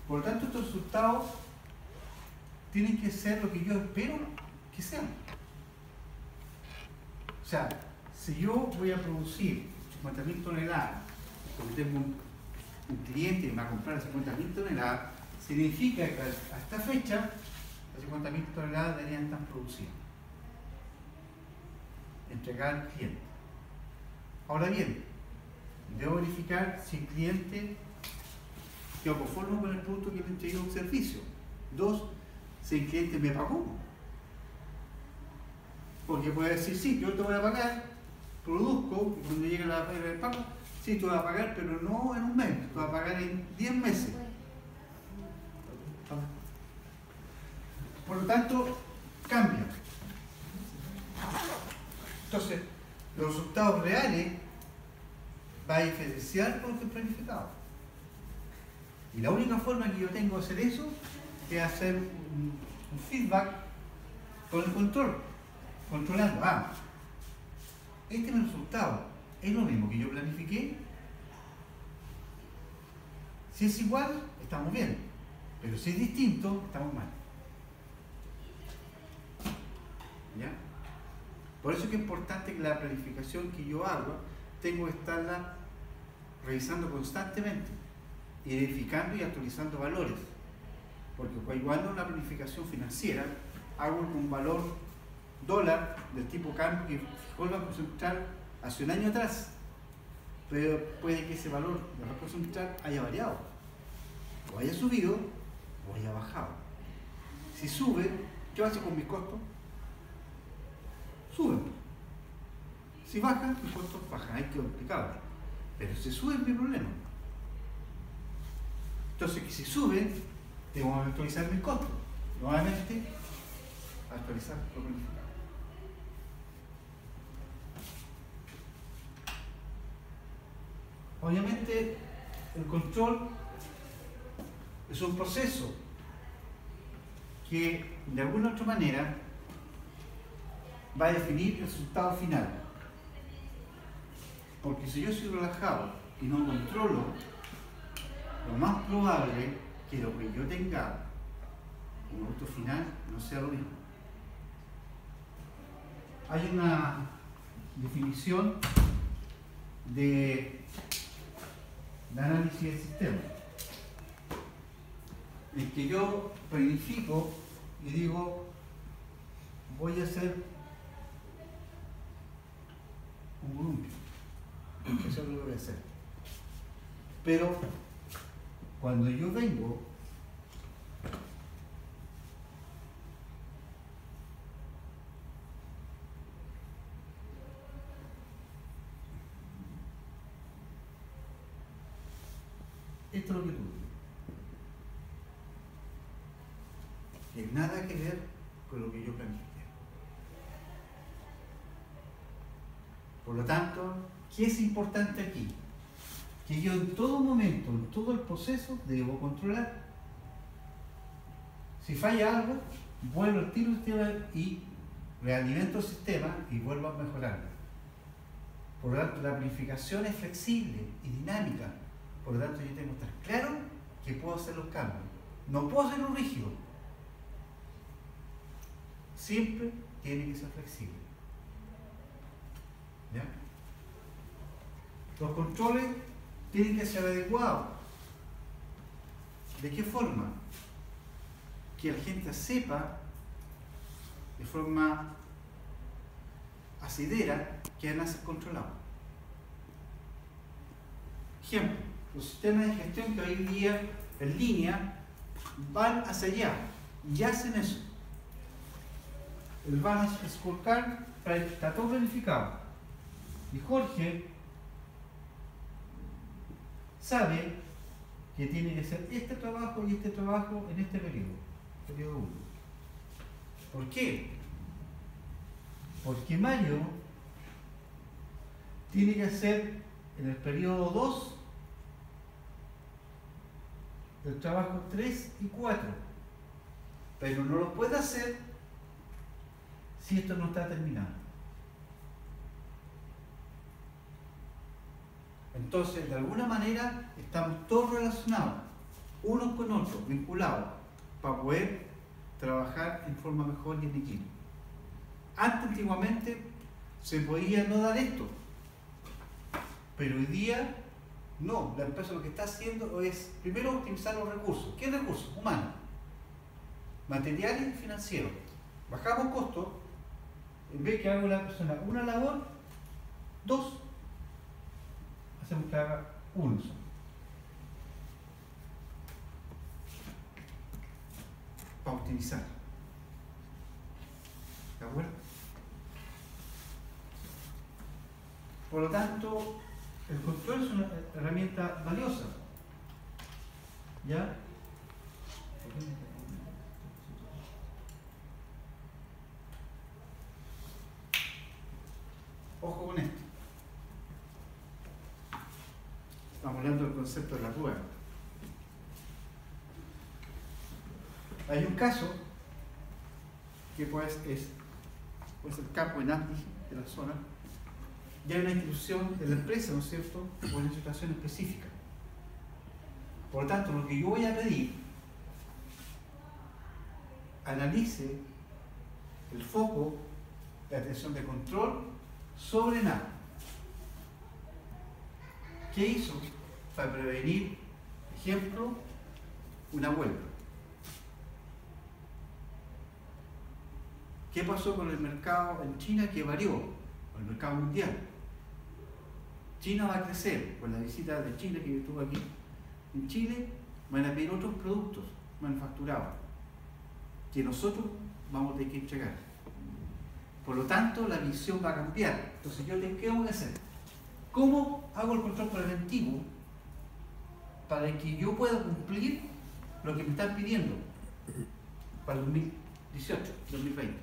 Por lo tanto, estos resultados tienen que ser lo que yo espero que sean. O sea, si yo voy a producir 50.000 toneladas, porque tengo un cliente que me va a comprar 50.000 toneladas, significa que a esta fecha las 50.000 toneladas deberían estar producidas, entregar al cliente. Ahora bien, debo verificar si el cliente quedó conforme con el producto que le entregué un servicio. 2, si el cliente me pagó. Porque puede decir, sí, yo te voy a pagar, produzco, y cuando llegue la fecha del pago, sí, te voy a pagar, pero no en un mes, te voy a pagar en 10 meses. Por lo tanto, cambia. Entonces, los resultados reales va a diferenciar con lo que he planificado. Y la única forma que yo tengo de hacer eso es hacer un feedback con el control, controlando. Este es mi resultado, es lo mismo que yo planifiqué. Si es igual, estamos bien, pero si es distinto, estamos mal. ¿Ya? Por eso es que es importante que la planificación que yo hago, tengo que estarla revisando constantemente, identificando y actualizando valores. Porque cuando una planificación financiera, hago un valor dólar del tipo cambio que fijó el Banco Central hace un año atrás, pero puede que ese valor del Banco Central haya variado, o haya subido o haya bajado. Si sube, ¿qué va a hacer con mis costos? Suben. Si bajan, mis costos bajan, hay que explicarlo. Pero si sube, es mi problema. Entonces, que si sube, tengo que actualizar mis costos. Nuevamente, actualizar lo planificado. Obviamente, el control es un proceso que, de alguna u otra manera, va a definir el resultado final. Porque si yo soy relajado y no controlo, lo más probable es que lo que yo tenga como producto final no sea lo mismo. Hay una definición de análisis del sistema en que yo planifico y digo, voy a hacer un columpio, eso es lo que voy a hacer. Pero cuando yo vengo esto es lo que tuve, que nada que ver con lo que yo planifiqué. Por lo tanto, ¿qué es importante aquí? Que yo en todo momento, en todo el proceso, debo controlar. Si falla algo, vuelvo al tiro del sistema y realimento el sistema y vuelvo a mejorarlo. Por lo tanto, la planificación es flexible y dinámica. Por lo tanto, yo tengo que estar claro que puedo hacer los cambios. No puedo hacerlo rígido. Siempre tiene que ser flexible. ¿Ya? Los controles tienen que ser adecuados. ¿De qué forma? Que la gente sepa de forma asidera que van a ser controlados. Ejemplo, los sistemas de gestión que hoy en día en línea van hacia allá y hacen eso. El Balance Scorecard está todo planificado. Y Jorge sabe que tiene que hacer este trabajo y este trabajo en este periodo 1. ¿Por qué? Porque Mario tiene que hacer en el periodo 2 el trabajo 3 y 4, pero no lo puede hacer si esto no está terminado. Entonces, de alguna manera, estamos todos relacionados. unos con otros, vinculados, para poder trabajar en forma mejor y en equipo. Antes, antiguamente, se podía no dar esto, pero hoy día no. La empresa lo que está haciendo es, primero, optimizar los recursos. ¿Qué recursos? Humanos, materiales y financieros. Bajamos costos, en vez que haga una persona una labor, 2, hacemos que haga uno solo. Para optimizar. ¿De acuerdo? Por lo tanto, el control es una herramienta valiosa. ¿Ya? Ojo con esto. Estamos hablando del concepto de la prueba. Hay un caso que puede ser campo en Andes, de la zona. Ya hay una institución de la empresa, ¿no es cierto?, con una situación específica. Por lo tanto, lo que yo voy a pedir, analice el foco de atención de control sobre nada. ¿Qué hizo para prevenir, por ejemplo, una huelga? ¿Qué pasó con el mercado en China que varió? Con el mercado mundial. China va a crecer, con la visita de Chile que estuvo aquí en Chile, van a pedir otros productos manufacturados que nosotros vamos a tener que entregar. Por lo tanto, la visión va a cambiar. Entonces, ¿qué tengo que hacer? ¿Cómo hago el control preventivo para que yo pueda cumplir lo que me están pidiendo para el 2018, 2020?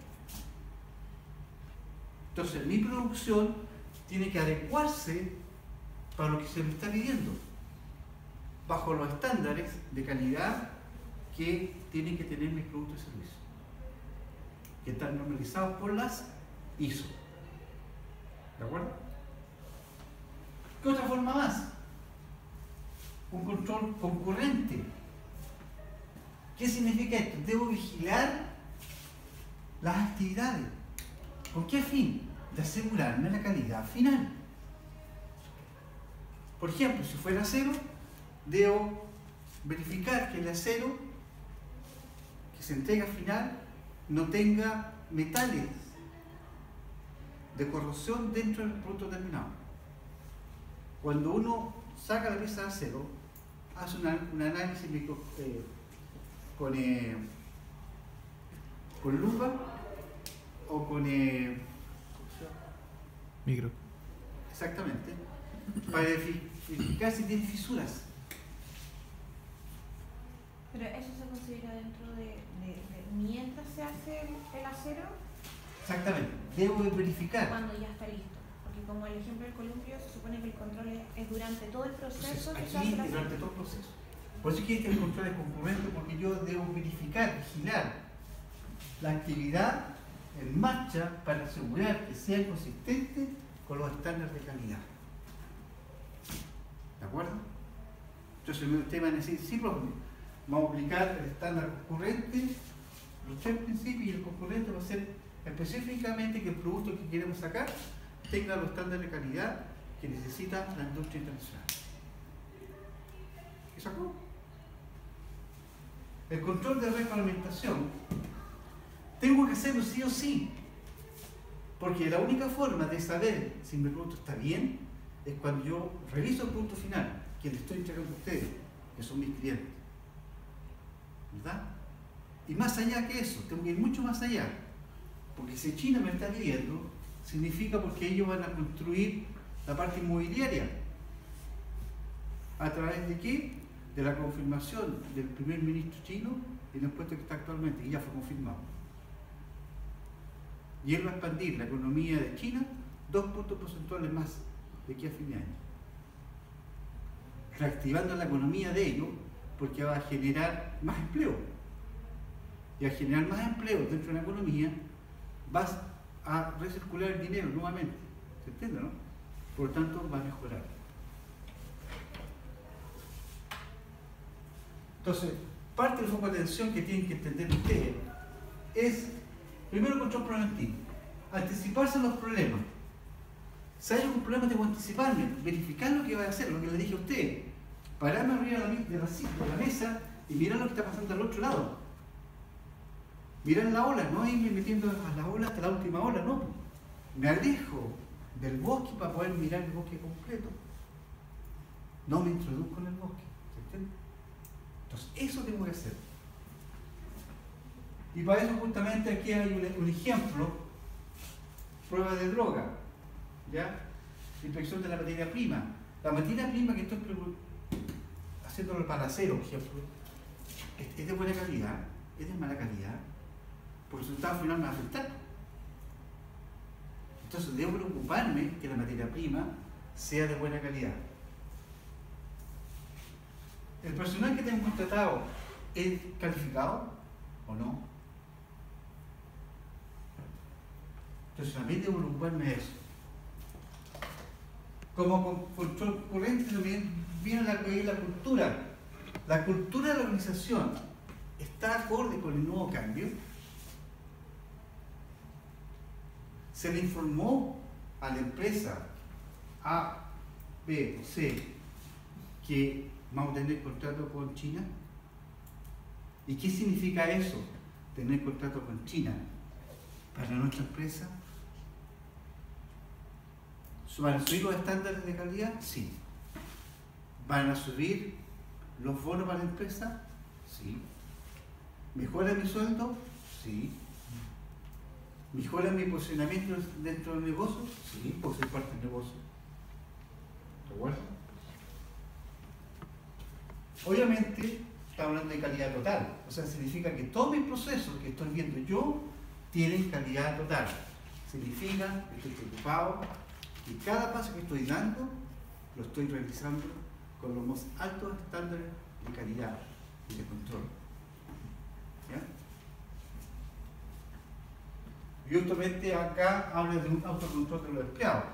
Entonces, mi producción tiene que adecuarse para lo que se me está pidiendo, bajo los estándares de calidad que tienen que tener mis productos y servicios, que están normalizados por las ISO. ¿De acuerdo? ¿Qué otra forma más? Un control concurrente. ¿Qué significa esto? Debo vigilar las actividades. ¿Con qué fin? De asegurarme la calidad final. Por ejemplo, si fuera acero, debo verificar que el acero que se entrega final no tenga metales de corrosión dentro del producto terminado. Cuando uno saca la pieza de acero, hace un análisis con lupa o con micro. Exactamente, para verificar si tiene fisuras. Pero eso se considera dentro de mientras se hace el acero. Exactamente, debo verificar. Cuando ya está listo. Porque como el ejemplo del columpio, se supone que el control es durante todo el proceso que se hace aquí, el acero. durante todo el proceso. Por eso es que este control es concurrente, porque yo debo verificar, vigilar la actividad en marcha para asegurar que sea consistente con los estándares de calidad. ¿De acuerdo? Entonces usted va a decir, sí, vamos a aplicar el estándar concurrente, los 3 principios, y el concurrente va a ser específicamente que el producto que queremos sacar tenga los estándares de calidad que necesita la industria internacional. ¿Qué sacó? El control de reglamentación tengo que hacerlo sí o sí, porque la única forma de saber si mi producto está bien es cuando yo reviso el producto final que le estoy entregando a ustedes, que son mis clientes, ¿verdad? Y más allá que eso, tengo que ir mucho más allá, porque si China me está pidiendo, significa porque ellos van a construir la parte inmobiliaria. ¿A través de qué? De la confirmación del primer ministro chino en el puesto que está actualmente, y ya fue confirmado. Y él va a expandir la economía de China 2 puntos porcentuales más de aquí a fin de año, reactivando la economía de ellos, porque va a generar más empleo. Y al generar más empleo dentro de la economía, vas a recircular el dinero nuevamente. ¿Se entiende, no? Por lo tanto, va a mejorar. Entonces, parte del foco de atención que tienen que entender ustedes es, primero, control preventivo. Anticiparse a los problemas. Si hay algún problema, tengo que anticiparme, verificar lo que va a hacer, lo que le dije a ustedes. Pararme arriba de la mesa y mirar lo que está pasando al otro lado. Mirar la ola, no irme metiendo a la ola hasta la última ola, no. Me alejo del bosque para poder mirar el bosque completo. No me introduzco en el bosque. ¿Entiendes? Entonces, eso tengo que hacer. Y para eso justamente aquí hay un ejemplo, prueba de droga, ¿ya? Inspección de la materia prima. La materia prima que estoy haciéndolo para acero, por ejemplo, es de buena calidad, es de mala calidad, por el resultado final me va a afectar. Entonces debo preocuparme que la materia prima sea de buena calidad. ¿El personal que tengo contratado es calificado o no? Entonces también debo preocuparme de eso. Como control corriente también viene la cultura. La cultura de la organización está acorde con el nuevo cambio. Se le informó a la empresa A, B o C que vamos a tener contrato con China. ¿Y qué significa eso? Tener contrato con China para nuestra empresa. ¿Van a subir los estándares de calidad? Sí. ¿Van a subir los bonos para la empresa? Sí. ¿Mejora mi sueldo? Sí. ¿Mejora mi posicionamiento dentro del negocio? Sí, porque soy parte del negocio. ¿De acuerdo? Obviamente, estamos hablando de calidad total. O sea, significa que todos mis procesos que estoy viendo yo tienen calidad total. Significa que estoy preocupado y cada paso que estoy dando lo estoy realizando con los más altos estándares de calidad y de control. ¿Ya? Y justamente acá habla de un autocontrol de los empleados.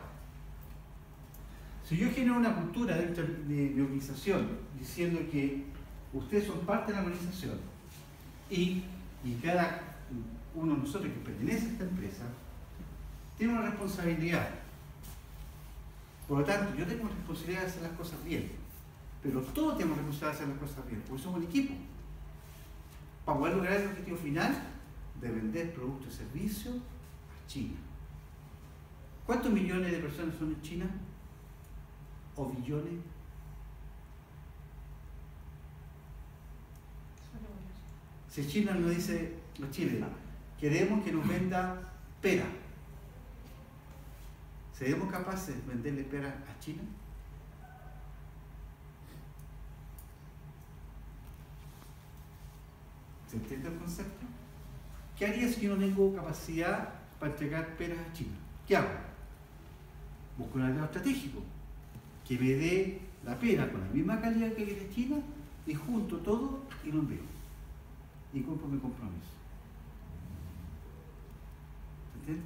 Si yo genero una cultura dentro de mi organización diciendo que ustedes son parte de la organización y cada uno de nosotros que pertenece a esta empresa tiene una responsabilidad. Por lo tanto, yo tengo responsabilidad de hacer las cosas bien, pero todos tenemos responsabilidad de hacer las cosas bien, porque somos un equipo. Para poder lograr el objetivo final de vender productos y servicios a China. ¿Cuántos millones de personas son en China? ¿O billones? Si China nos dice, los chilenos, queremos que nos venda pera, ¿seremos capaces de venderle pera a China? ¿Se entiende el concepto? ¿Qué haría si yo no tengo capacidad para entregar peras a China? ¿Qué hago? Busco un aliado estratégico que me dé la pera con la misma calidad que de China y junto todo y lo envío. Y cumplo mi compromiso. ¿Se entiende?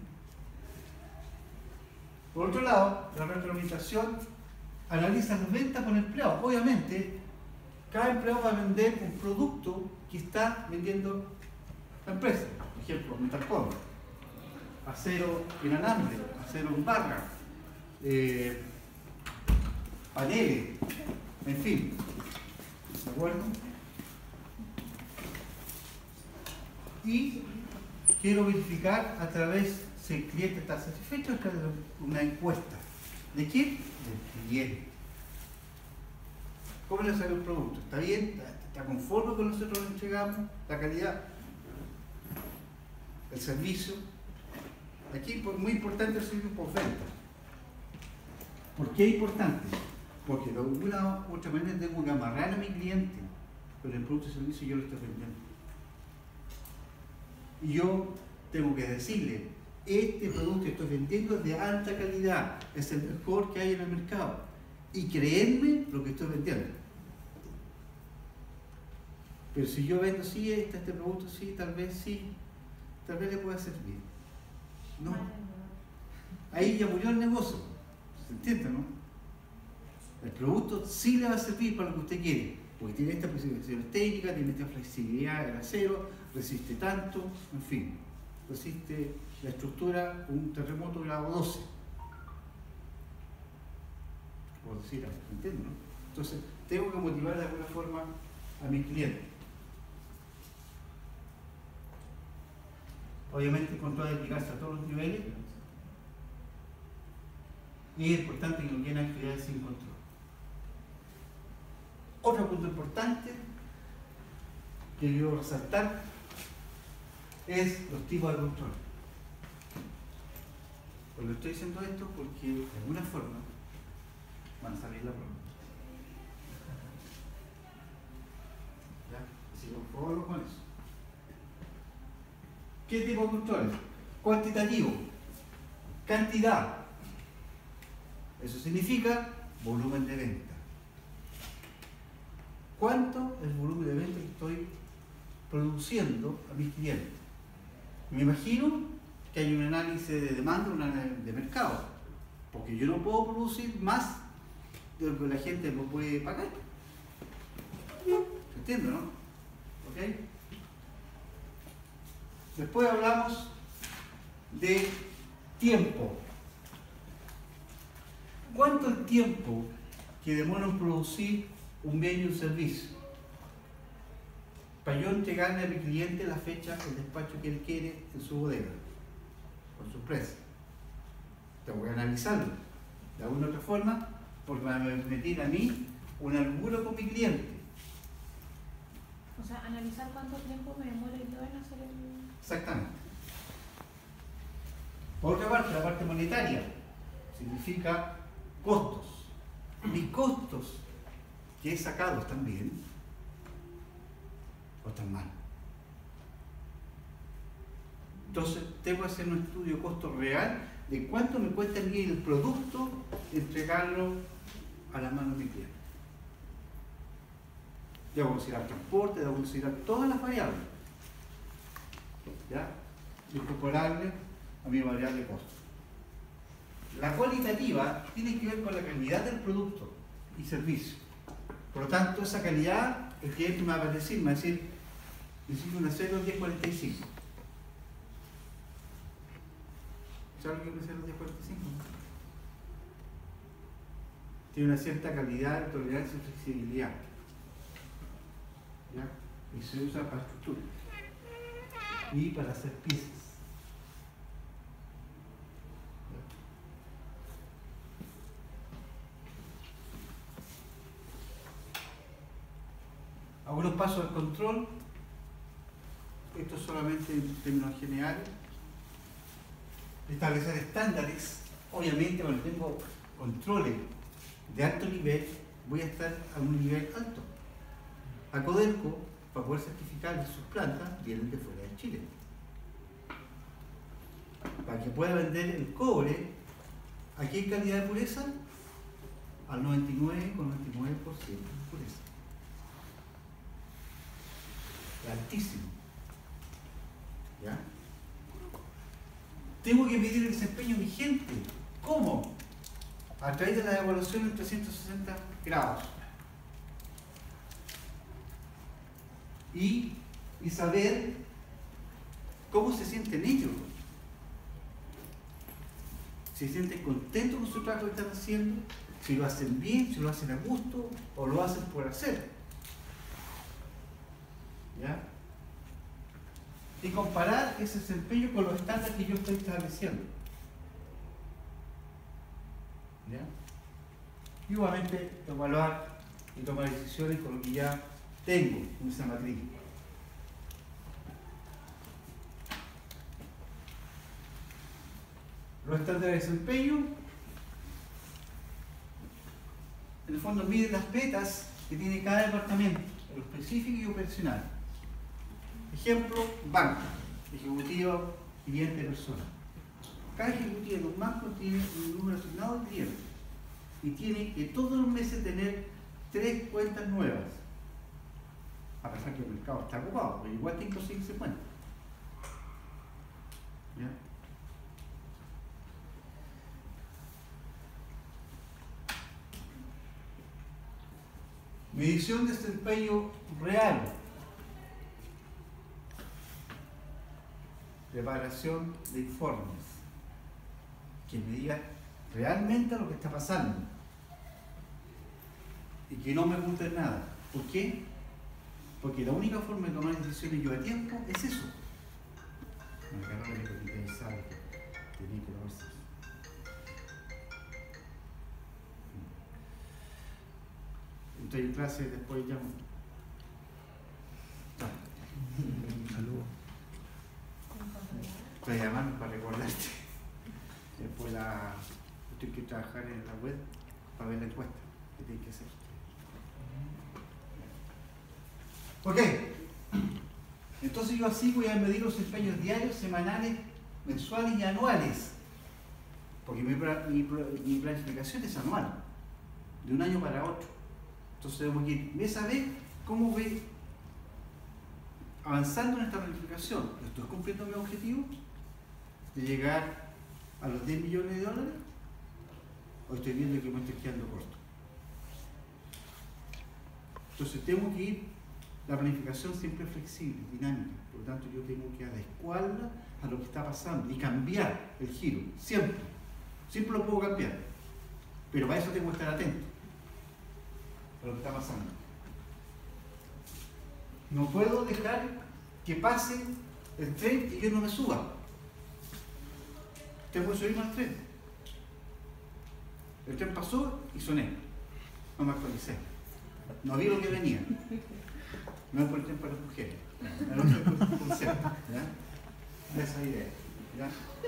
Por otro lado, la retroalimentación analiza las ventas por empleado. Obviamente, cada empleado va a vender un producto que está vendiendo la empresa. Por ejemplo, metal cobre, acero inalambre, acero en barra, paneles, en fin. ¿De acuerdo? Y quiero verificar a través si el cliente está satisfecho a través de una encuesta. ¿De quién? Del cliente. ¿Cómo le sale el producto? ¿Está bien? ¿Está conforme con lo que nosotros le entregamos? ¿La calidad? ¿El servicio? Aquí es muy importante el servicio postventa. ¿Por qué es importante? Porque de alguna u otra manera tengo que amarrar a mi cliente con el producto y servicio y yo lo estoy vendiendo. Y yo tengo que decirle, este producto que estoy vendiendo es de alta calidad, es el mejor que hay en el mercado. Y creerme lo que estoy vendiendo. Pero si yo vendo, sí, este producto, sí, tal vez le pueda servir. No. Ahí ya murió el negocio. ¿Se entiende, no? El producto sí le va a servir para lo que usted quiere. porque tiene estas especificaciones técnicas, tiene esta flexibilidad del acero, resiste tanto, en fin, resiste la estructura un terremoto grado 12. Por decir algo, ¿entiendes? ¿No? Entonces, tengo que motivar de alguna forma a mis clientes. Obviamente, el control de aplicarse a todos los niveles, y es importante que no queden actividades sin control. Otro punto importante que quiero resaltar es los tipos de control. Pues le estoy diciendo esto porque de alguna forma van a salir la prueba. ¿Ya? Así que por favor con eso. ¿Qué tipo de control? Cuantitativo, cantidad. Eso significa volumen de venta. ¿Cuánto es el volumen de venta que estoy produciendo a mis clientes? Me imagino que hay un análisis de demanda, un análisis de mercado, porque yo no puedo producir más de lo que la gente me puede pagar. ¿Entiendo, no? ¿Ok? Después hablamos de tiempo. ¿Cuánto es el tiempo que demora en producir un bien y un servicio? Para yo entregarle a mi cliente la fecha, el despacho que él quiere en su bodega, con su empresa. Tengo que analizarlo de alguna otra forma, porque me va a permitir a mí un alburo con mi cliente. O sea, analizar cuánto tiempo me demora yo en hacer el... Exactamente. Por otra parte, la parte monetaria significa costos. Mis costos que he sacado están bien o están mal. Entonces, tengo que hacer un estudio de costo real de cuánto me cuesta a mí el producto entregarlo a las manos de mi cliente. Debo considerar transporte, debo considerar todas las variables. ¿Ya? Incorporable a mi variable de costo. La cualitativa tiene que ver con la calidad del producto y servicio. Por lo tanto, esa calidad, el cliente me va a decir, necesito un acero 1045. ¿Sabes lo que es un acero 1045? Tiene una cierta calidad, tolerancia y flexibilidad. ¿Ya? Y se usa para estructura y para hacer piezas. Algunos pasos del control, esto solamente en términos generales. Establecer estándares, obviamente cuando tengo controles de alto nivel, voy a estar a un nivel alto. A Codelco, para poder certificar que sus plantas vienen de fuera de Chile. Para que pueda vender el cobre, ¿a qué calidad de pureza? Al 99,99% de pureza. Es altísimo. ¿Ya? Tengo que medir el desempeño vigente. ¿Cómo? A través de la evaluación en 360 grados. Y saber cómo se sienten ellos. Si se sienten contentos con su trabajo que están haciendo, si lo hacen bien, si lo hacen a gusto o lo hacen por hacer. ¿Ya? Y comparar ese desempeño con los estándares que yo estoy estableciendo. ¿Ya? Y obviamente evaluar y tomar decisiones con lo que ya tengo en esa matriz. Los estándares de desempeño, en el fondo miden las metas que tiene cada departamento, en lo específico y operacional. Ejemplo, banco, ejecutivo, cliente, persona. Cada ejecutivo de los bancos tiene un número asignado de clientes y tiene que todos los meses tener 3 cuentas nuevas. A pesar que el mercado está ocupado, pero igual tiene que conseguirse cuentas. ¿Ya? Medición de desempeño real. Preparación de informes que me diga realmente lo que está pasando y que no me oculten nada. ¿Por qué? Porque la única forma de tomar decisiones yo a tiempo es eso. Me agarró la hipotita y sabe que tenía que lavarse eso. Estoy en clase, después llamo. Saludos. Estoy llamando para recordarte. Después tengo que trabajar en la web para ver la encuesta que tiene que hacer. Ok. Entonces yo así voy a medir los desempeños diarios, semanales, mensuales y anuales. Porque mi planificación es anual, de un año para otro. Entonces tenemos que ir mes a vez cómo voy avanzando en esta planificación. ¿Estoy cumpliendo mi objetivo de llegar a los 10 millones de dólares? ¿O estoy viendo que me estoy quedando corto? Entonces tengo que ir, la planificación siempre es flexible, dinámica, por lo tanto yo tengo que adecuarla a lo que está pasando y cambiar el giro, siempre. Siempre lo puedo cambiar, pero para eso tengo que estar atento a lo que está pasando. No puedo dejar que pase el tren y yo no me suba. Tengo que subirme al tren. El tren pasó y soné. No me actualicé. No vi lo que venía. No es por el tren para las mujeres. No es por el concepto. ¿Ya? Esa idea. ¿Ya?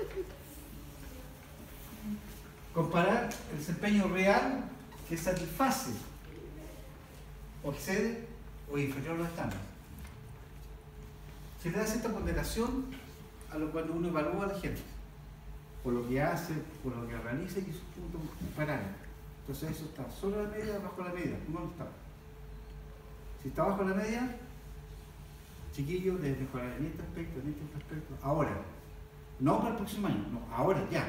Comparar el desempeño real que satisface o excede o inferior a los estándares. Se le da cierta ponderación a lo cuando uno evalúa a la gente, por lo que hace, por lo que realiza y sus puntos parámetros. Entonces eso está sobre la media, bajo la media, ¿cómo está? Si está bajo la media, chiquillos, deben mejorar en este aspecto, ahora, no para el próximo año, no, ahora, ya.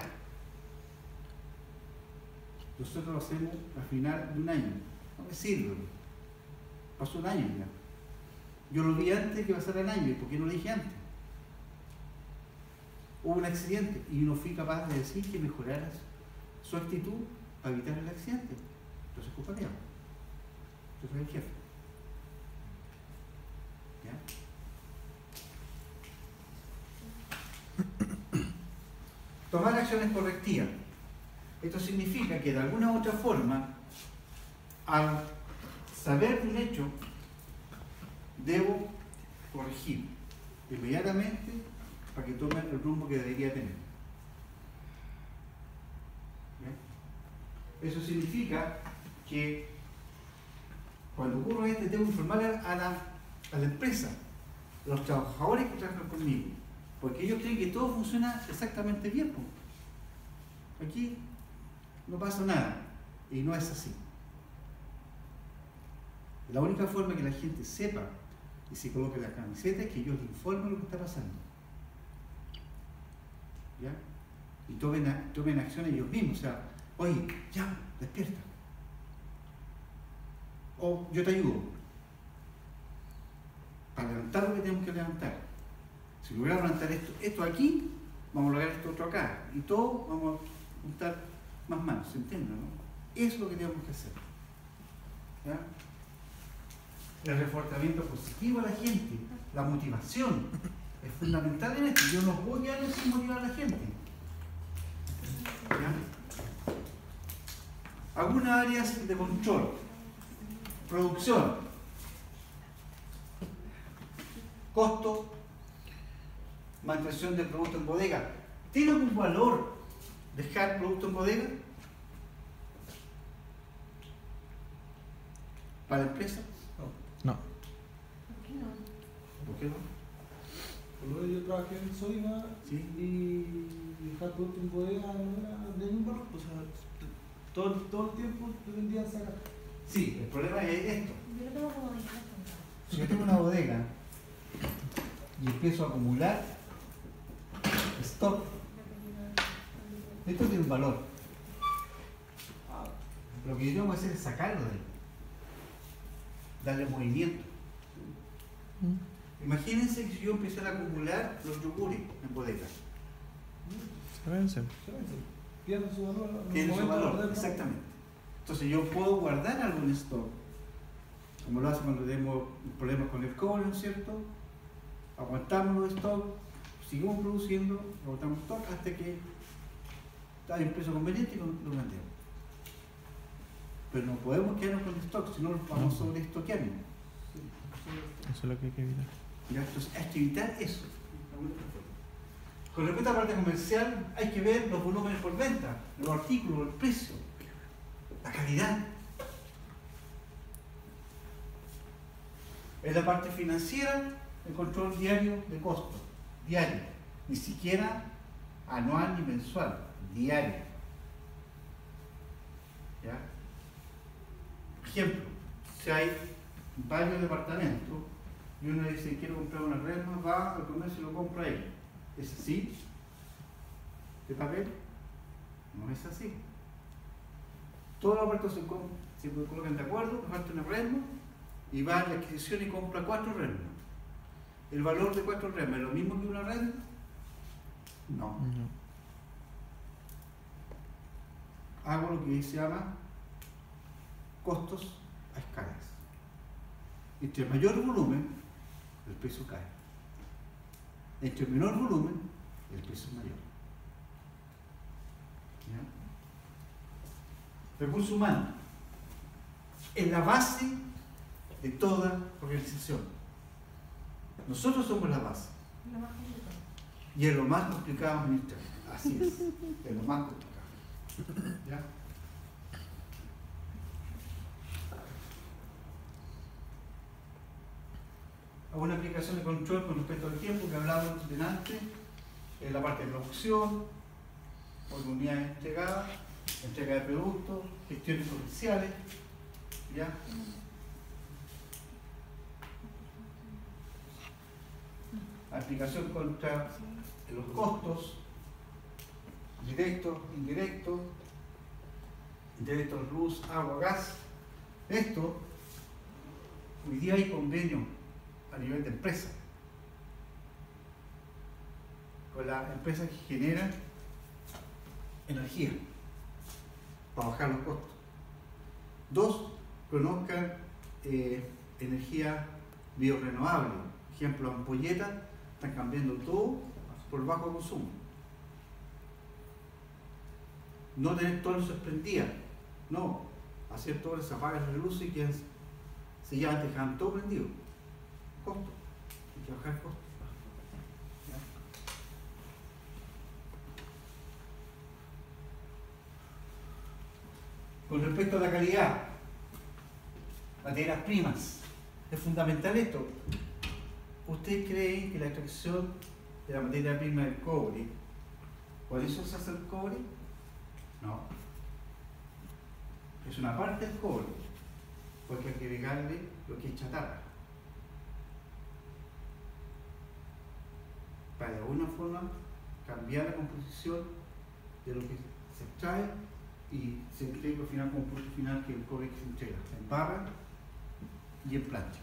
Nosotros lo hacemos al final de un año, no me sirve, pasó un año ya. Yo lo vi antes que pasara el año, ¿y por qué no lo dije antes? Hubo un accidente y no fui capaz de decir que mejorara su actitud para evitar el accidente. Entonces es culpa mía. Yo soy el jefe. ¿Ya? Tomar acciones correctivas. Esto significa que de alguna u otra forma, al saber de un hecho, debo corregir inmediatamente para que tome el rumbo que debería tener. ¿Ya? Eso significa que cuando ocurre esto, debo informar a la empresa, a los trabajadores que trabajan conmigo, porque ellos creen que todo funciona exactamente bien. Aquí no pasa nada, y no es así. La única forma que la gente sepa y se coloque la camiseta es que ellos le informen lo que está pasando. ¿Ya? Y tomen acción ellos mismos. O sea, oye, ya, despierta. O yo te ayudo. Para levantar lo que tenemos que levantar. Si logramos levantar esto aquí, vamos a lograr esto otro acá. Y todo vamos a juntar más manos, ¿se entiende? ¿No? Eso es lo que tenemos que hacer. ¿Ya? El reforzamiento positivo a la gente, la motivación, es fundamental en esto. Yo no puedo quedar sin motivar a la gente. ¿Ya? Algunas áreas de control. Producción. Costo. Mantención del producto en bodega. ¿Tiene algún valor dejar producto en bodega? ¿Para la empresa? No. ¿Por qué no? ¿Por qué no? Por lo que yo trabajé en Soima, ¿Sí? Y dejar producto en bodega no era de ningún valor, o sea, todo el tiempo te vendían sacar. Sí, el problema es esto. Yo lo tengo como ventaja. Si yo tengo una bodega y empiezo a acumular stock, esto tiene un valor. Lo que yo tengo que hacer es sacarlo de ahí. darle movimiento. Imagínense que si yo empezara a acumular los yogures en bodegas. Se vencen. Pierde su valor. Tiene su valor, exactamente. Entonces yo puedo guardar algo en stock, como lo hace cuando tenemos problemas con el cobre, ¿no es cierto? Aguantamos los stock, seguimos produciendo, aguantamos stock hasta que hay un precio conveniente y lo vendemos. Pero no podemos quedarnos con el stock, si no nos vamos a sobreestoquearnos. Eso es lo que hay que evitar. ¿Ya? Entonces hay que evitar eso. Con respecto a la parte comercial, hay que ver los volúmenes por venta, los artículos, el precio, la calidad. En la parte financiera, el control diario de costos, diario, ni siquiera anual ni mensual, diario. ¿Ya? Ejemplo, si hay varios departamentos y uno dice quiero comprar una resma, va al comercio y lo compra ahí. ¿Es así? ¿De papel? No es así. Todos los puertos se colocan de acuerdo, me falta una resma y va a la adquisición y compra 4 resmas. ¿El valor de 4 resmas es lo mismo que una resma? No. Hago lo que se llama costos a escalas. Entre mayor volumen, el precio cae. Entre menor volumen, el precio es mayor. ¿Ya? Recursos humanos es la base de toda organización. Nosotros somos la base. Lo más complicado. Y es lo más complicado administrar. Así es lo más complicado. ¿Ya? Una aplicación de control con respecto al tiempo que hablábamos delante, en la parte de producción, unidades entregadas, entrega de productos, gestiones comerciales, ¿ya? Aplicación contra los costos, directos, indirectos, directos, luz, agua, gas. Esto, hoy día hay convenios a nivel de empresa, con las empresas que generan energía para bajar los costos. 2, conozcan energía biorenovable. Ejemplo, ampolletas están cambiando todo por bajo consumo. No tener todo eso prendidas, no, hacer todo, se apagan las luces y que se llevan, te dejan todo prendido. Costo, hay que bajar costos. ¿Ya? Con respecto a la calidad, materias primas, es fundamental esto. ¿Ustedes creen que la extracción de la materia prima del cobre, por eso se hace el cobre? No. Es una parte del cobre, porque hay que agregarle lo que es chatarra. Para de alguna forma cambiar la composición de lo que se extrae y se entrega al final como producto final, que es el cobre que se entrega en barra y en plancha.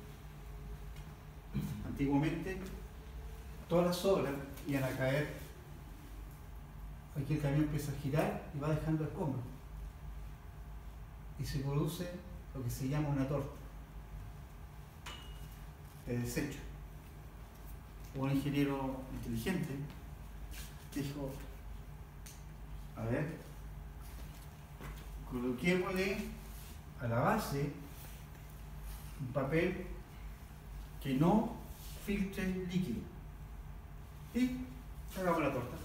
Antiguamente todas las obras iban a caer, aquí el camión empieza a girar y va dejando escombros y se produce lo que se llama una torta de desecho. Un ingeniero inteligente dijo, a ver, coloquémosle a la base un papel que no filtre líquido y hagamos la torta.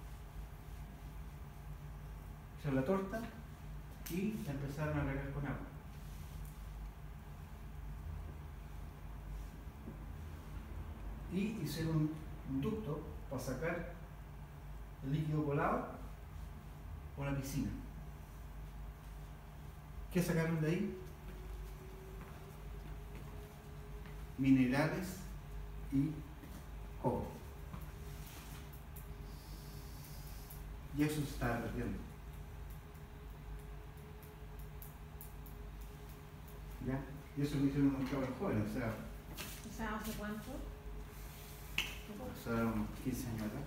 Hicieron la torta y la empezaron a regar con agua. Y hicieron un ducto para sacar el líquido colado por la piscina. ¿Qué sacaron de ahí? Minerales y cobre. Y eso se está perdiendo. ¿Ya? Y eso lo hicieron unos cabros jóvenes, o sea, ¿hace cuánto? unos 15 años atrás.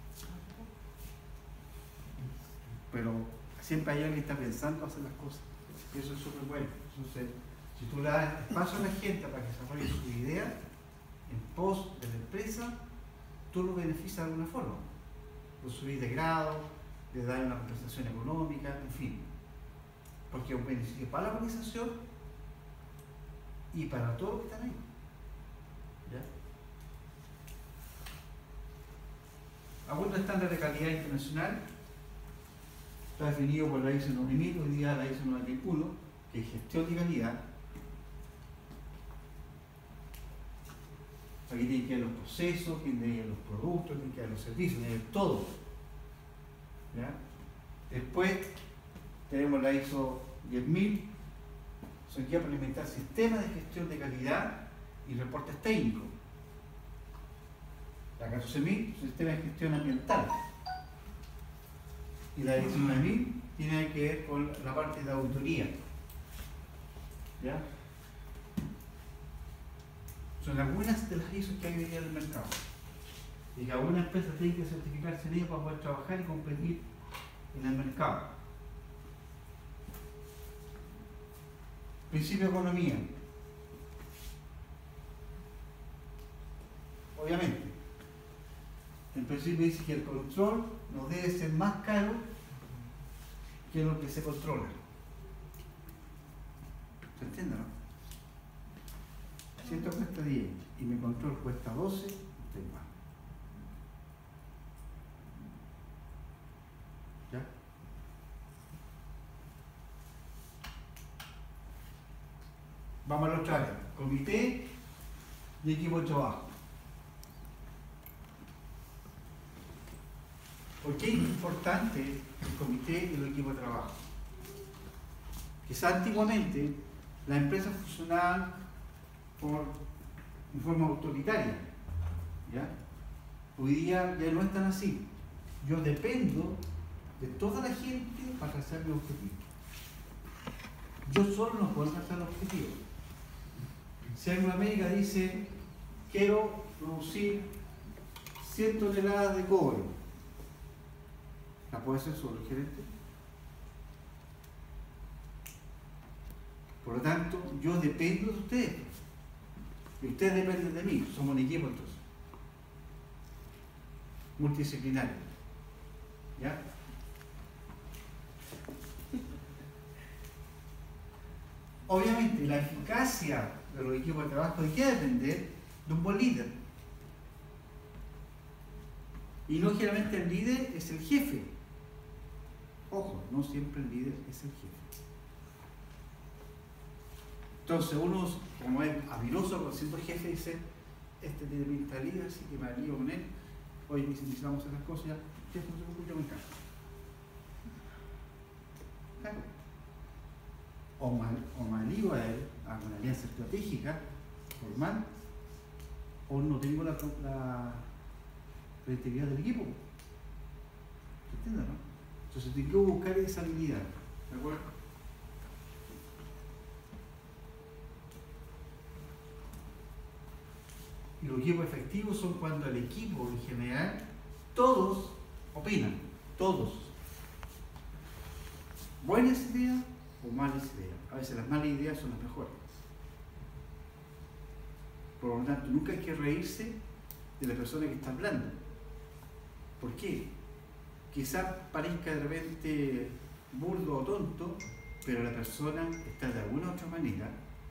Pero siempre hay alguien que está pensando hacer las cosas. Y eso es súper bueno. Entonces, si tú le das espacio a la gente para que desarrolle su idea en pos de la empresa, tú lo beneficias de alguna forma. Lo subís de grado, le das una compensación económica, en fin. Porque es un beneficio para la organización y para todos los que están ahí. ¿Ya? Algunos estándares de calidad internacional está definido por la ISO 9000, hoy día la ISO 9001, que es gestión de calidad. Aquí tienen que ver los procesos, tienen que ver los productos, tienen que ver los servicios, tienen que ver todo. ¿Ya? Después tenemos la ISO 10000, son guías para implementar sistemas de gestión de calidad y reportes técnicos. La 14000, sistema de gestión ambiental. Y la 19000 tiene que ver con la parte de auditoría. ¿Ya? Son algunas de las ISO que hay hoy día en el mercado. Y que algunas empresas tienen que certificarse en ellas para poder trabajar y competir en el mercado. Principio de economía. Obviamente, en principio dice que el control no debe ser más caro que lo que se controla. ¿Se entiende, no? Si esto cuesta 10 y mi control cuesta 12, estoy mal. ¿Ya? Vamos a la otra área. Comité y equipo de trabajo. ¿Por qué es importante el comité y el equipo de trabajo? Quizás antiguamente las empresas funcionaban en forma autoritaria. ¿Ya? Hoy día ya no es tan así. Yo dependo de toda la gente para alcanzar mi objetivo. Yo solo no puedo alcanzar el objetivo. Si Angloamérica dice, quiero producir 100 toneladas de cobre, ¿la puede hacer solo el gerente? Por lo tanto, yo dependo de ustedes. Y ustedes dependen de mí. Somos un equipo entonces. Multidisciplinario. ¿Ya? Obviamente, la eficacia de los equipos de trabajo hay que depender de un buen líder. Y no generalmente el líder es el jefe. Ojo, no siempre el líder es el jefe. Entonces uno, como es habiloso, siendo el jefe, dice, este tiene pinta de líder, así que me alío con él. Oye, si vamos a hacer las cosas, ya, jefe, no se preocupe, yo me encargo. Claro. O me alío a él, hago una alianza estratégica, formal, o no tengo la integridad del equipo. ¿Se entiende, no? Entonces tengo que buscar esa habilidad. ¿De acuerdo? Y los equipos efectivos son cuando el equipo en general, todos opinan, todos. Buenas ideas o malas ideas. A veces las malas ideas son las mejores. Por lo tanto, nunca hay que reírse de la persona que está hablando. ¿Por qué? Quizás parezca de repente burdo o tonto, pero la persona está de alguna u otra manera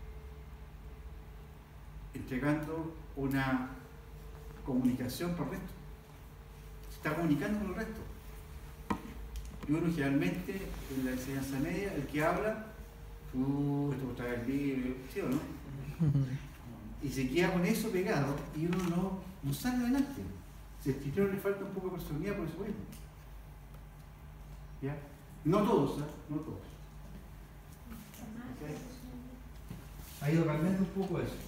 entregando una comunicación por el resto. Se está comunicando con el resto. Y uno generalmente en la enseñanza media, el que habla, esto trae el libro, ¿sí o no? Y se queda con eso pegado y uno no sale adelante. Si al escritor le falta un poco de personalidad por eso mismo. ¿Ya? No todos, ¿eh? No todos. ¿Okay? Ha ido cambiando un poco eso.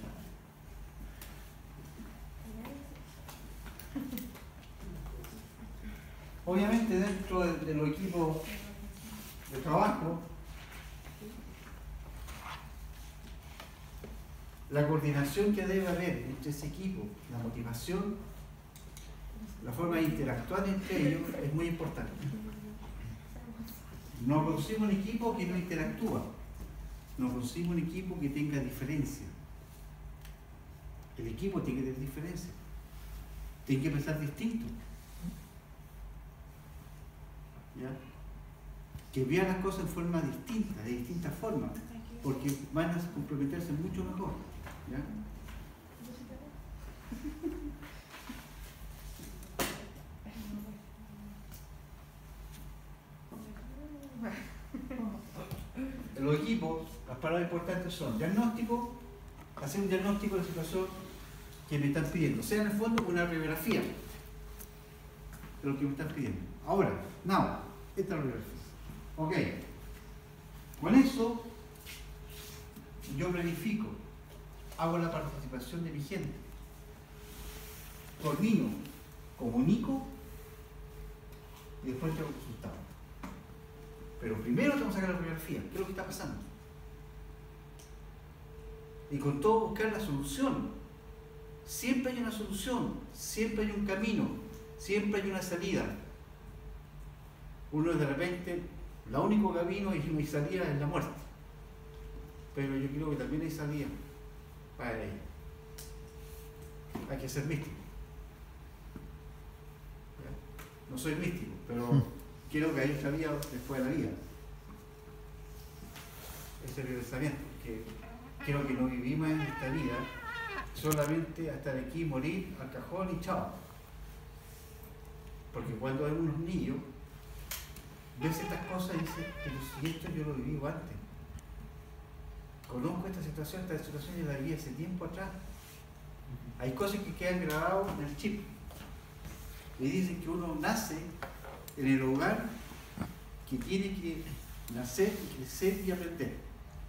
Obviamente dentro de los equipos de trabajo la coordinación que debe haber entre ese equipo, la motivación, la forma de interactuar entre ellos es muy importante. No conseguimos un equipo que no interactúa, no conseguimos un equipo que tenga diferencia. El equipo tiene que tener diferencia, tiene que pensar distinto. ¿Ya? Que vean las cosas en forma distinta, de distintas formas, porque van a comprometerse mucho mejor. ¿Ya? Los equipos, las palabras importantes son diagnóstico, hacer un diagnóstico de la situación que me están pidiendo, sea en el fondo una radiografía de lo que me están pidiendo. Ahora, esta es la radiografía. Ok, con eso yo planifico, hago la participación de mi gente, coordino, comunico y después tengo resultados. Pero primero tengo que sacar la radiografía, ¿qué es lo que está pasando? Y con todo buscar la solución. Siempre hay una solución, siempre hay un camino, siempre hay una salida. Uno de repente, el único camino y no hay salida es la muerte. Pero yo creo que también hay salida para ella. Hay que ser místico. ¿Ya? No soy místico, pero creo que hay salida después de la vida. Ese es el pensamiento, que creo que no vivimos en esta vida solamente hasta de aquí morir al cajón y chao. Porque cuando hay unos niños, ves estas cosas y dices, pero si esto yo lo viví antes. Conozco esta situación yo la viví hace tiempo atrás. Hay cosas que quedan grabadas en el chip. Y dicen que uno nace en el hogar que tiene que nacer y crecer y aprender.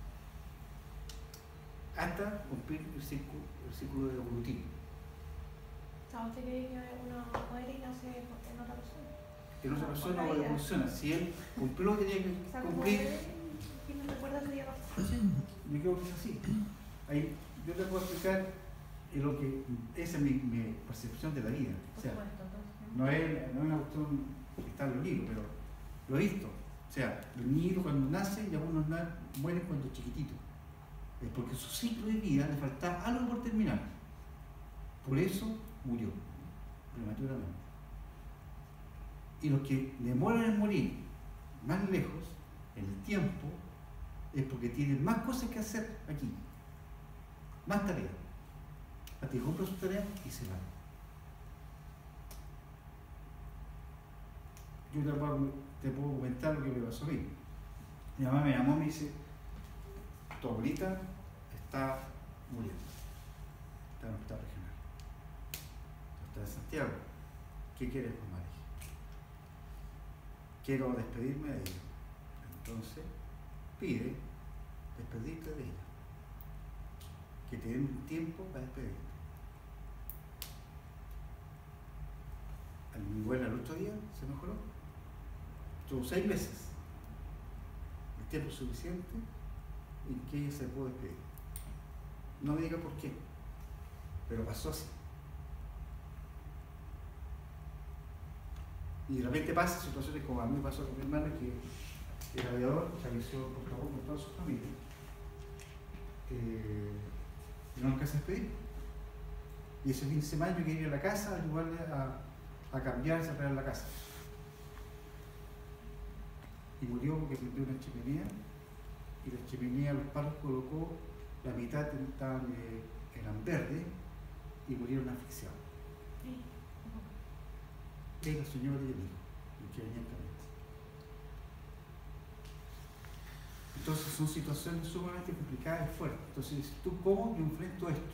Hasta cumplir el círculo evolutivo. ¿Usted cree que uno muere y nace en otra persona? Que otra persona no evoluciona. Si él cumplió lo que tenía que cumplir. ¿Quién me recuerda ese día? Yo creo que es así. Ahí, yo te puedo explicar lo que esa es mi percepción de la vida. O sea, no es una cuestión que está en los libros, pero lo he visto. O sea, los niños cuando nacen y algunos mueren cuando chiquititos. Es porque su ciclo de vida le faltaba algo por terminar. Por eso murió prematuramente. Y los que demoran en morir más lejos, en el tiempo, es porque tienen más cosas que hacer aquí, más tareas. Hasta que compran sus tareas y se van. Yo te puedo comentar lo que me pasó a mí. Mi mamá me llamó y me dice, tu abuelita está muriendo, está en el hospital regional, está en Santiago. ¿Qué quieres, mamá? Quiero despedirme de ella. Entonces pide despedirte de ella, que te den un tiempo para despedirte. A mi abuela el otro día se mejoró, estuvo 6 meses, el tiempo suficiente en que ella se pudo despedir. No me diga por qué, pero pasó así. Y de repente pasa situaciones como a mí me pasó con mi hermano, que el aviador falleció por favor con toda su familia. Y no alcanza a despedir. Y ese fin de semana yo quería ir a la casa, ayudarle a cambiar y cerrar la casa. Y murió porque prendió una chimenea, y la chimenea, los palos colocó, la mitad eran verdes y murieron asfixiados. Es la señora y el hijo, el que venía en camioneta. Entonces son situaciones sumamente complicadas y fuertes. Entonces, ¿tú cómo yo enfrento esto?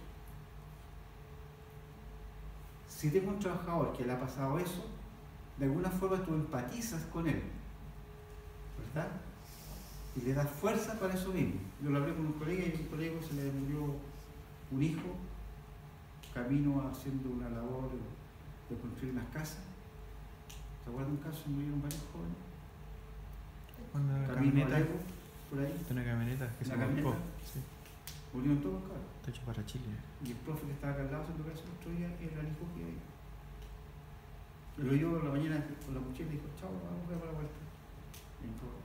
Si tengo un trabajador que le ha pasado eso, de alguna forma tú empatizas con él, ¿verdad? Y le das fuerza para eso mismo. Yo lo hablé con un colega y a un colega se le murió un hijo, camino haciendo una labor de construir unas casas. ¿Te acuerdas de un caso? Murieron varios jóvenes. Una Camino camioneta, a Alepo, por ahí. una camioneta que se Una camioneta. volcó. Sí. unieron todos los cabros. Está hecho para Chile. Y el profe que estaba acá al lado haciendo clases el otro día, era el hijo que ahí. Lo oyó en la mañana con la mochila y dijo, chao, vamos a ver para la vuelta. Y entró.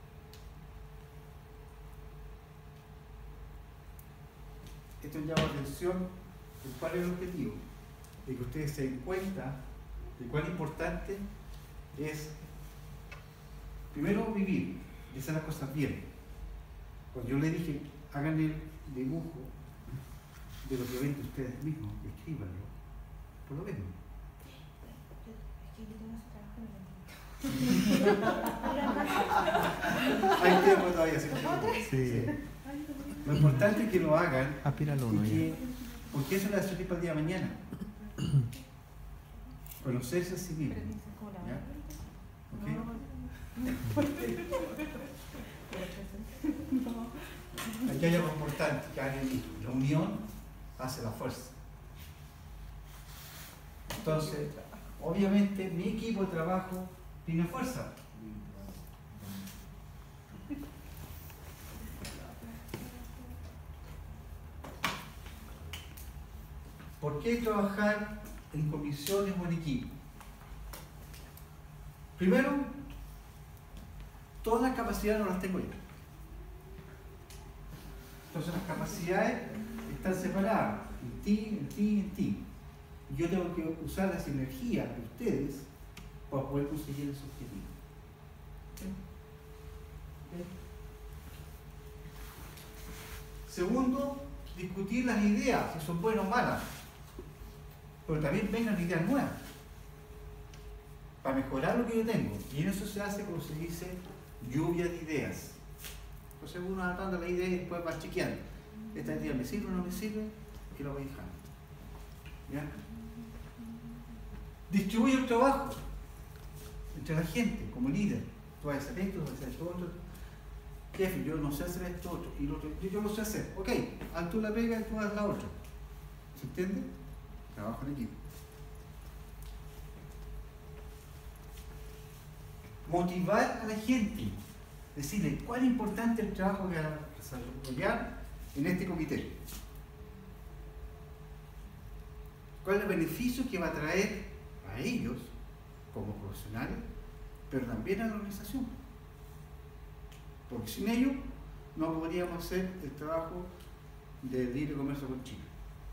Esto llama la atención de cuál es el objetivo, de que ustedes se den cuenta de cuán importante es, primero, vivir y hacer las cosas bien. Cuando yo les dije, hagan el dibujo de lo que ven de ustedes mismos, escríbanlo, por lo mismo. Hay tiempo todavía, ¿sí? Sí. Lo importante es que lo hagan, Aspíralo uno ya. porque eso le va a servir para el día de mañana. Conocerse a sí mismo. ¿Ya? ¿Ok? Aquí hay algo importante, que alguien dijo, la unión hace la fuerza. Entonces, obviamente mi equipo de trabajo tiene fuerza. ¿Por qué trabajar en comisiones o en equipo? Primero, todas las capacidades no las tengo yo. Entonces las capacidades están separadas, en ti, en ti, en ti. Yo tengo que usar la sinergia de ustedes para poder conseguir ese objetivo. ¿Okay? ¿Okay? Segundo, discutir las ideas, si son buenas o malas. Pero también vengan ideas nuevas para mejorar lo que yo tengo. Y en eso se hace, como se dice, lluvia de ideas. Entonces uno va anotando la idea y después va chequeando. Esta idea me sirve o no me sirve, y lo voy dejando. ¿Ya? Distribuye el trabajo entre la gente, como líder. Tú vas a hacer esto, tú vas a hacer esto otro. Jefe, yo no sé hacer esto otro. Y lo otro, yo lo sé hacer. Ok, haz tú la pega y tú haz la otra. ¿Se entiende? Trabajo en equipo. Motivar a la gente. Decirle cuál es importante el trabajo que va a desarrollar en este comité. ¿Cuál es el beneficio que va a traer a ellos como profesionales, pero también a la organización? Porque sin ellos no podríamos hacer el trabajo de libre comercio con China.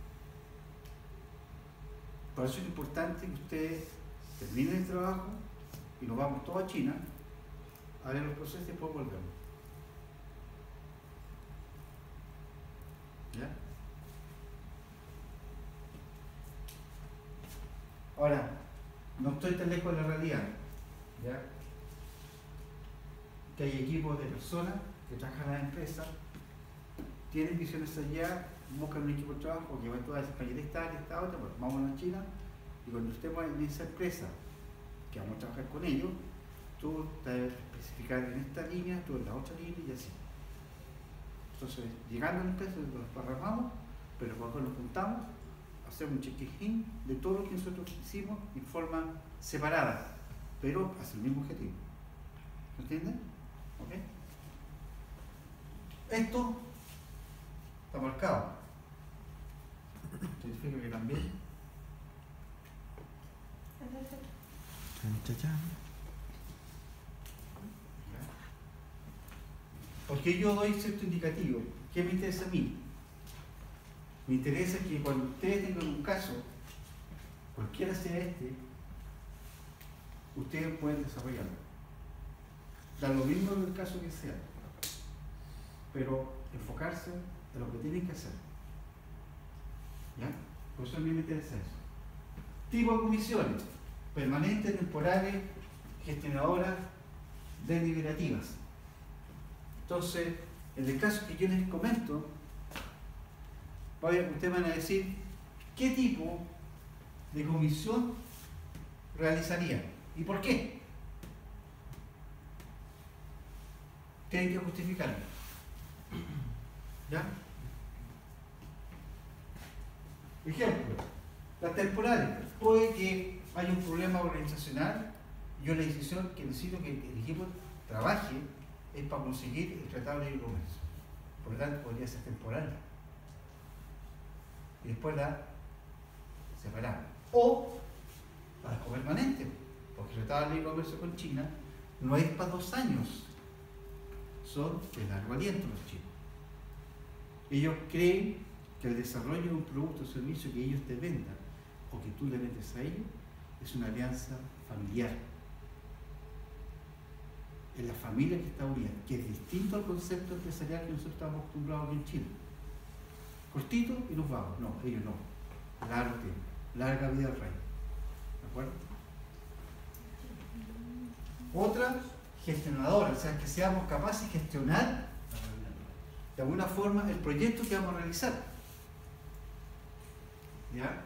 Por eso es importante que ustedes terminen el trabajo y nos vamos todos a China a ver los procesos y después volvemos. ¿Ya? Ahora, no estoy tan lejos de la realidad. ¿Ya? Que hay equipos de personas que trabajan en las empresas, tienen visiones allá, buscan un equipo de trabajo que va a toda esa esta otra, pues vamos a China y cuando estemos en esa empresa que vamos a trabajar con ellos, tú te vas a especificar en esta línea, tú en la otra línea y así. Entonces, llegando a la empresa, nos parramamos, pero cuando nos juntamos, hacemos un check-in de todo lo que nosotros hicimos en forma separada, pero hacia el mismo objetivo. ¿Me entienden? ¿Ok? Esto está marcado. ¿Significa que también? Chan, chan. Porque yo doy cierto indicativo. ¿Qué me interesa a mí? Me interesa que cuando ustedes tengan un caso, cualquiera sea este, ustedes pueden desarrollarlo. Da lo mismo en el caso que sea, pero enfocarse en lo que tienen que hacer. ¿Ya? Por eso a mí me interesa eso. Tipo de comisiones: permanentes, temporales, gestionadoras, deliberativas. Entonces, en el caso que yo les comento, ustedes van a decir qué tipo de comisión realizarían y por qué. Tienen que justificarlo. ¿Ya? Ejemplo, las temporales. Puede que haya un problema organizacional y una decisión que necesito que el equipo trabaje es para conseguir el Tratado de Libre Comercio. Por lo tanto, podría ser temporal. y después la separamos. O algo permanente, porque el Tratado de Libre Comercio con China no es para 2 años, son de largo aliento los chinos. Ellos creen que el desarrollo de un producto o servicio que ellos te vendan o que tú le vendes a ellos es una alianza familiar. Es la familia que está unida, que es distinto al concepto empresarial que nosotros estamos acostumbrados aquí en Chile. Cortito y nos vamos. No, ellos no. Largo tiempo, larga vida al rey. ¿De acuerdo? Otra, gestionadora, o sea, que seamos capaces de gestionar de alguna forma el proyecto que vamos a realizar. ¿Ya?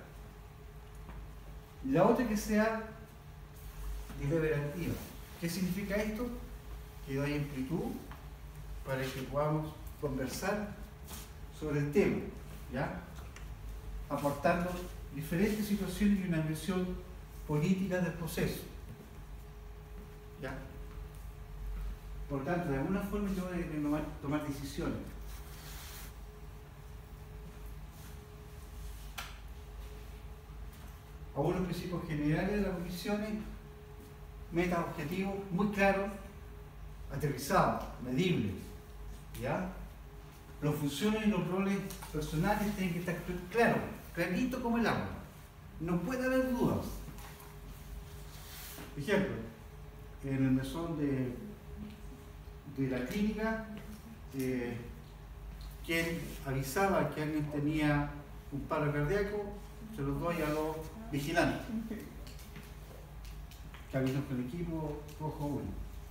Y la otra que sea deliberativa. ¿Qué significa esto? Que doy amplitud para que podamos conversar sobre el tema, ¿ya? Aportando diferentes situaciones y una visión política del proceso, ¿ya? Por tanto, de alguna forma yo voy a tomar decisiones. Algunos principios generales de las comisiones, metas, objetivos muy claros, aterrizados, medibles, ¿ya? Los funciones y los roles personales tienen que estar claros, clarito como el agua. No puede haber dudas. Ejemplo, en el mesón de la clínica, quien avisaba que alguien tenía un paro cardíaco, se los doy a los vigilantes, que avisan con el equipo rojo 1.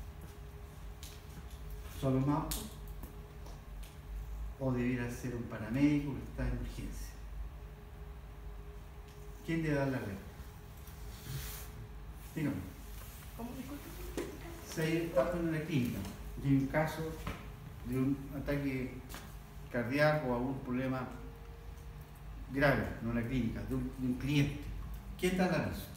¿Son los más aptos? ¿O debiera ser un paramédico que está en urgencia? ¿Quién le da la red? Dígame. ¿Cómo? Disculpe. Si está en una clínica y hay un caso de un ataque cardíaco o algún problema grave, no en la clínica, de un cliente, ¿quién da la aviso?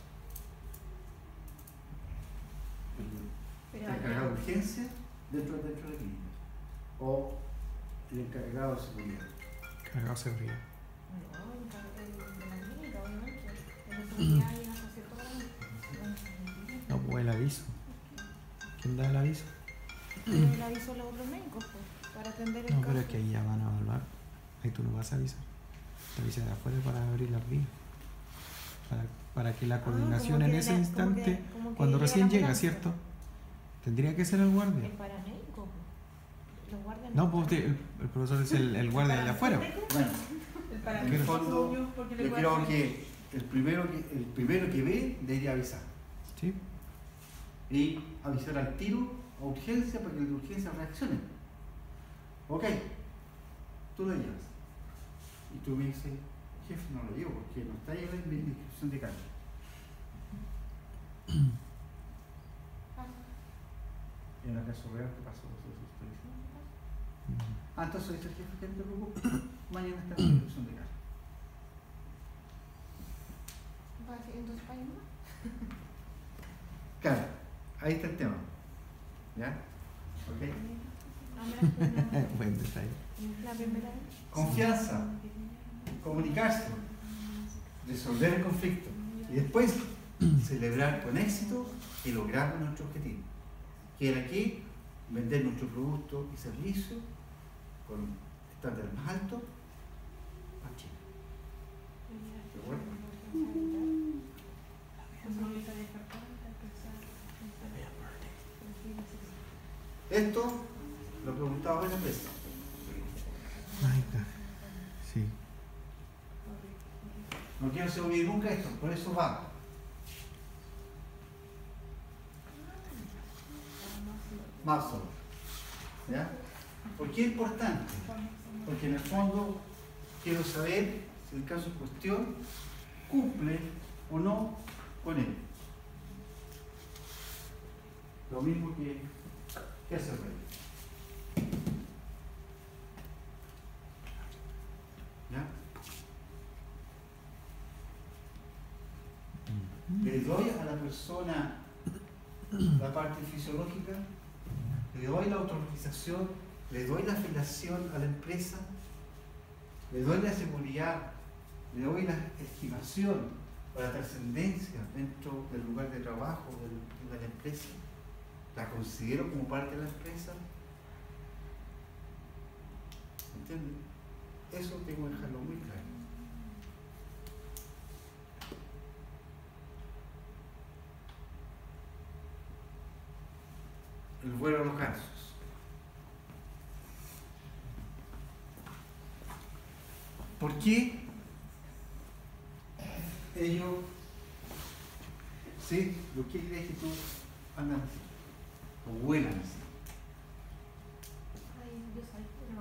¿El encargado de urgencia dentro de la clínica? ¿O el encargado de seguridad? Cargado de seguridad. No, el de la clínica, obviamente. El de seguridad y la sociedad. No, pues el aviso. ¿Quién da el aviso? El aviso a los otros médicos, pues, para atender el No, caso. pero es que ahí ya van a evaluar. Ahí tú no vas a avisar. Te avisas de afuera para abrir las vías. Para que la coordinación en ese instante, cuando recién llega, ¿cierto? Tendría que ser el guardia. El paramédico, pues. Los guardias No, pues el profesor es el guardia de afuera. Bueno, El en paramédico. el fondo, yo creo que el primero que ve debería avisar. Sí. Y avisar al tiro, a urgencia, para que el de urgencia reaccione. Ok, tú lo llevas. Y tú me dices, jefe, no lo llevo porque no está ahí en mi descripción de cargo. En el caso real, ¿qué pasó? Entonces dice el jefe, que no te preocupes, mañana está en la descripción de cargo. Entonces, ¿para ir más? Claro, ahí está el tema. ¿Ya? ¿Ok? Buen detalle. La primera vez. Confianza, comunicarse, resolver el conflicto y después celebrar con éxito que logramos nuestro objetivo, que era que vender nuestro producto y servicio con estándares más altos a China. ¿De acuerdo? Esto lo preguntaba en la empresa. Ahí está. Sí. No quiero se olvide nunca esto, por eso va. Marzo. ¿Ya? ¿Por qué es importante? Porque en el fondo quiero saber si el caso en cuestión cumple o no con él. Lo mismo que hace el rey. ¿Ya? Le doy a la persona la parte fisiológica, le doy la autorización, le doy la afiliación a la empresa, le doy la seguridad le doy la estimación o la trascendencia dentro del lugar de trabajo de la empresa, la considero como parte de la empresa. ¿Entiendes? Eso tengo que dejarlo muy claro. El vuelo a los gansos. ¿Por qué ellos, sí, lo que crees que tú andas así, o vuelan así? Ay, yo salto, no.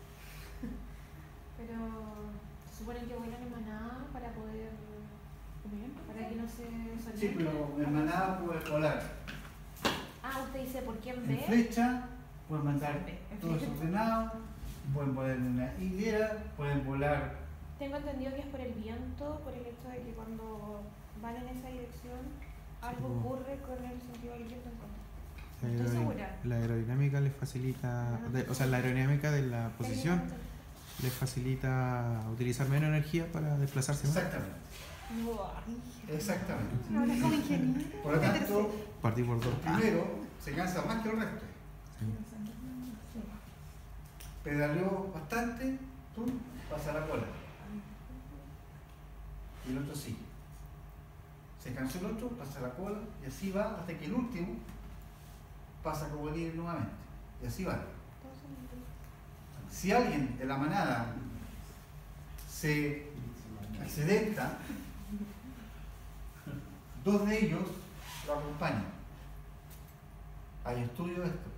Pero se supone que vuelan en manada para poder, para que no se desorienten. Sí, pero en manada puedes volar. Ah, usted dice por quién En ve. flecha, pueden mandar En todo flecha. desordenado, pueden volar en una hilera, pueden volar. Tengo entendido que es por el viento, por el hecho de que cuando van en esa dirección algo Sí. ocurre con el sentido del viento en contra. La Estoy segura. La aerodinámica les facilita, o sea, la aerodinámica de la posición Técnicamente. les facilita utilizar menos energía para desplazarse más. Exactamente. Exactamente. No hablas como ingeniero. Por lo tanto, Partí por dos. el primero se cansa más que el resto. Pedaleó bastante, tú pasa la cola. Y el otro sí. Se cansó el otro, pasa la cola, y así va hasta que el último pasa como líder nuevamente. Y así va. Si alguien de la manada se accidenta, dos de ellos lo acompañan. Hay estudio de esto.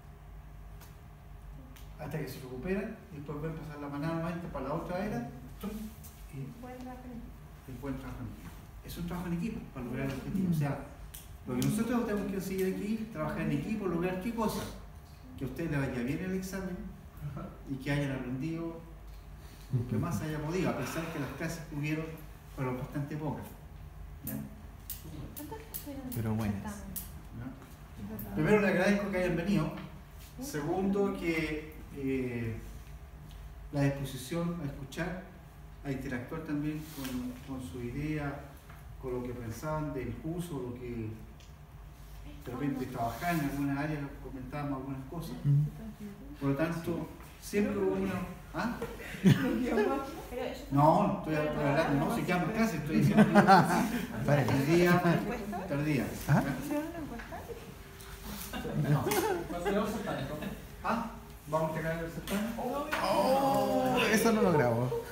Hasta que se recuperan y después pueden pasar la manada nuevamente para la otra era y Buen trabajo. buen trabajo en equipo. Es un trabajo en equipo para lograr el objetivo. O sea, lo que nosotros tenemos que seguir aquí, trabajar en equipo, lograr qué cosa, que a ustedes les vaya bien el examen y que hayan aprendido lo que más haya podido, a pesar que las clases que hubieron fueron bastante pocas. ¿Ya? Pero buenas. ¿Ya? Primero, les agradezco que hayan venido. Segundo, que la disposición a escuchar, a interactuar también con su idea, con lo que pensaban del curso, lo que de repente trabajar en alguna área, comentábamos algunas cosas. Por lo tanto, siempre hubo una... ¿Ah? No, estoy hablando, no, si quedamos en clase, estoy diciendo que perdía. ¿Ah? No. Paseo satánico. ¿Ah? ¿Vamos a sacar el certamen? Oh, eso no lo grabo.